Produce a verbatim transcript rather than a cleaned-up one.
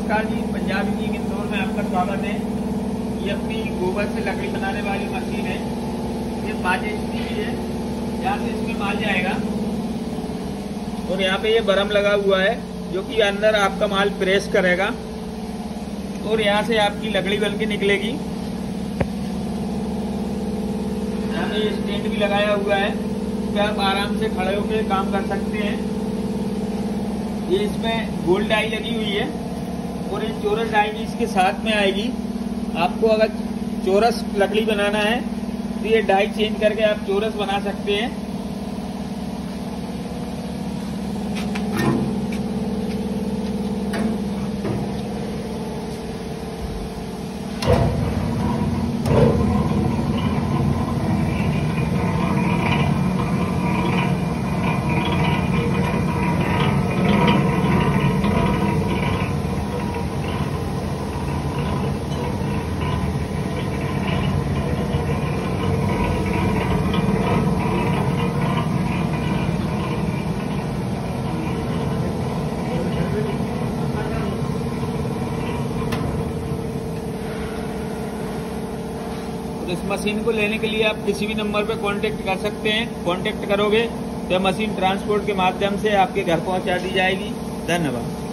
नमस्कार जी, पंजाब इंजीनियरिंग इंदौर में आपका स्वागत है। ये अपनी गोबर से लकड़ी बनाने वाली मशीन है। ये पाँच एच पी की है। यहाँ से इसमें माल जाएगा और यहाँ पे ये बरम लगा हुआ है जो कि अंदर आपका माल प्रेस करेगा और यहाँ से आपकी लकड़ी बन के निकलेगी। यहाँ पे ये स्टैंड भी लगाया हुआ है, इस पर आप आराम से खड़े होकर काम कर सकते हैं। ये इसमें गोल डाई लगी हुई है और ये चौरस डाई भी इसके साथ में आएगी। आपको अगर चौरस लकड़ी बनाना है तो ये डाई चेंज करके आप चौरस बना सकते हैं। तो इस मशीन को लेने के लिए आप किसी भी नंबर पर कांटेक्ट कर सकते हैं। कांटेक्ट करोगे तो मशीन ट्रांसपोर्ट के माध्यम से आपके घर पहुंचा दी जाएगी। धन्यवाद।